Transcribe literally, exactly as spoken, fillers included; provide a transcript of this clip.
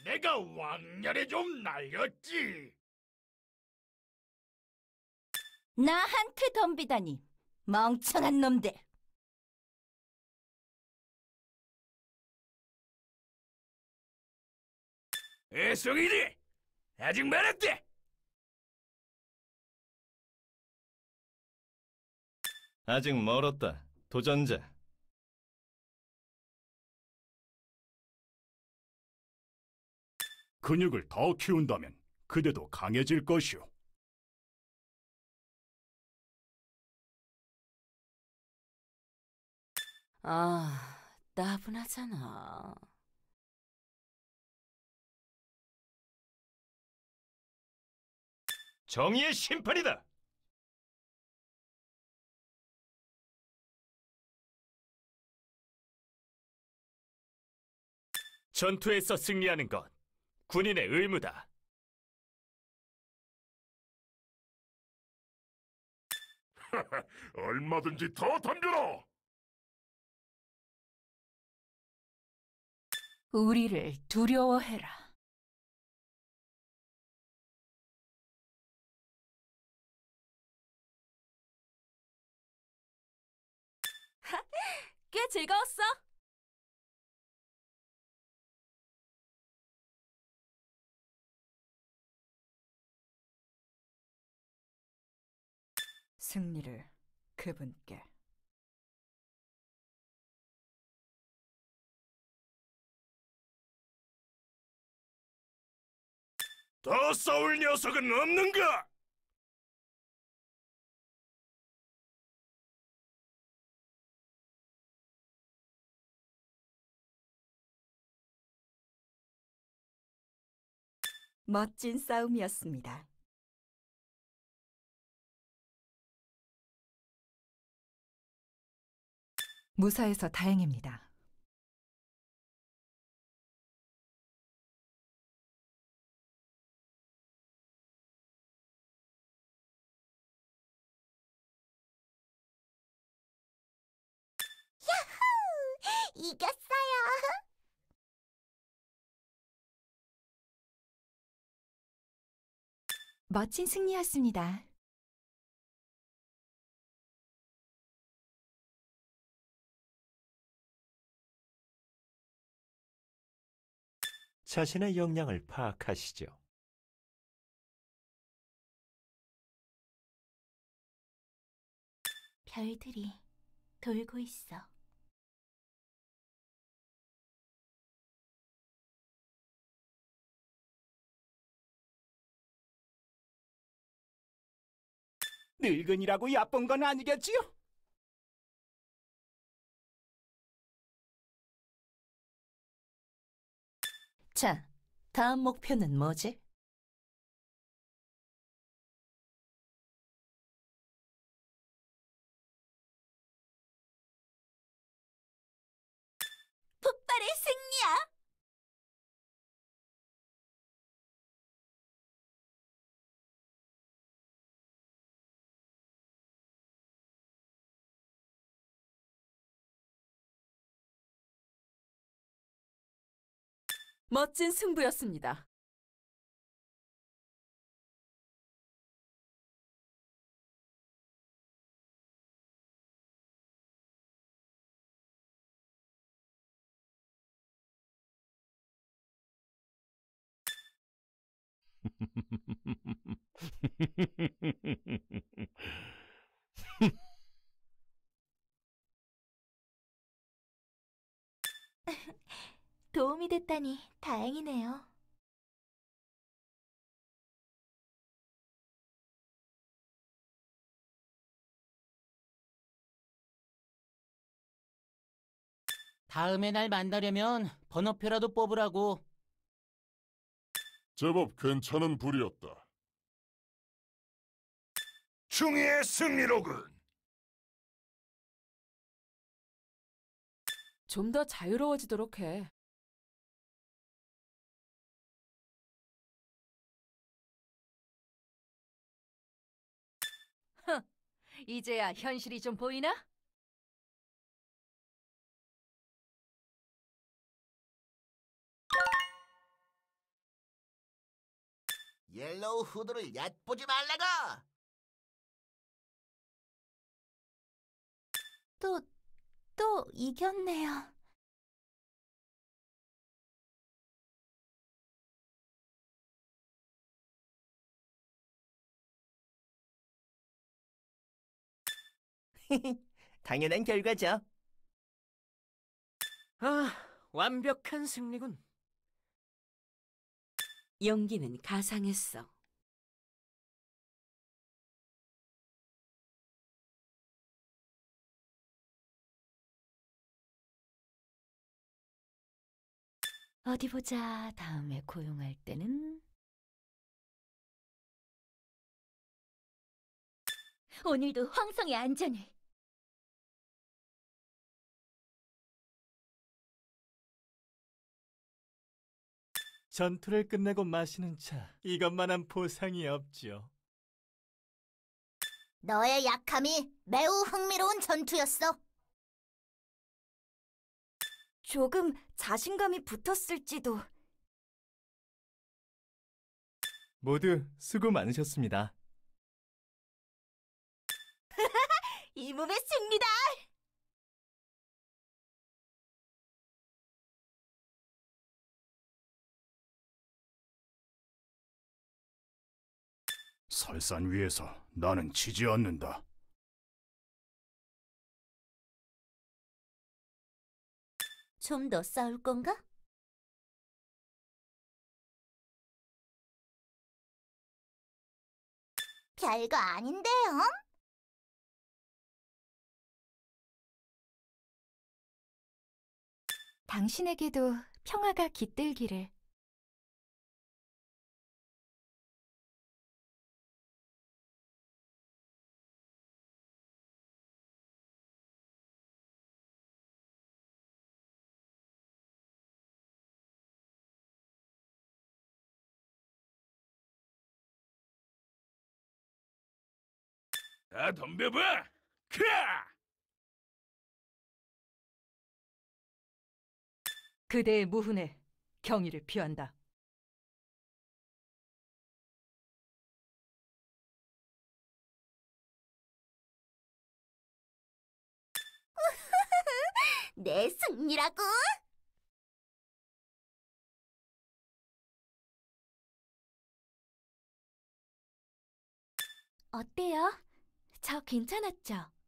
내가 왕년에 좀 날렸지. 나한테 덤비다니, 멍청한 놈들. 애송이들, 아직 멀었대. 아직 멀었다, 도전자. 근육을 더 키운다면 그대도 강해질 것이오. 아, 따분하잖아. 정의의 심판이다! 전투에서 승리하는 것, 군인의 의무다. 얼마든지 더 덤벼라. 우리를 두려워해라. 꽤 즐거웠어. 승리를 그분께. 더 싸울 녀석은 없는가? 멋진 싸움이었습니다. 무사해서 다행입니다. 야호! 이겼어요! 멋진 승리였습니다. 자신의 역량을 파악하시죠. 별들이 돌고 있어. 늙은이라고 야쁜 건 아니겠지요? 자, 다음 목표는 뭐지? 폭발의 승리야! 멋진 승부였습니다. 도움이 됐다니 다행이네요. 다음에 날 만나려면 번호표라도 뽑으라고. 제법 괜찮은 불이었다. 충의의 승리로군. 좀 더 자유로워지도록 해. 흥, 이제야 현실이 좀 보이나? 옐로우 후드를 얕보지 말라고! 또, 또 이겼네요. 당연한 결과죠. 아, 완벽한 승리군. 용기는 가상했어. 어디 보자. 다음에 고용할 때는 오늘도 황성의 안전을. 전투를 끝내고 마시는 차, 이것만한 보상이 없죠. 너의 약함이 매우 흥미로운 전투였어. 조금 자신감이 붙었을지도. 모두 수고 많으셨습니다. 이 몸의 승리다! 설산 위에서 나는 지지 않는다. 좀 더 싸울 건가? 별거 아닌데요? 당신에게도 평화가 깃들기를. 다 덤벼봐! 크아! 그대의 무훈에 경의를 표한다. 내 승리라고? 어때요? 저 괜찮았죠?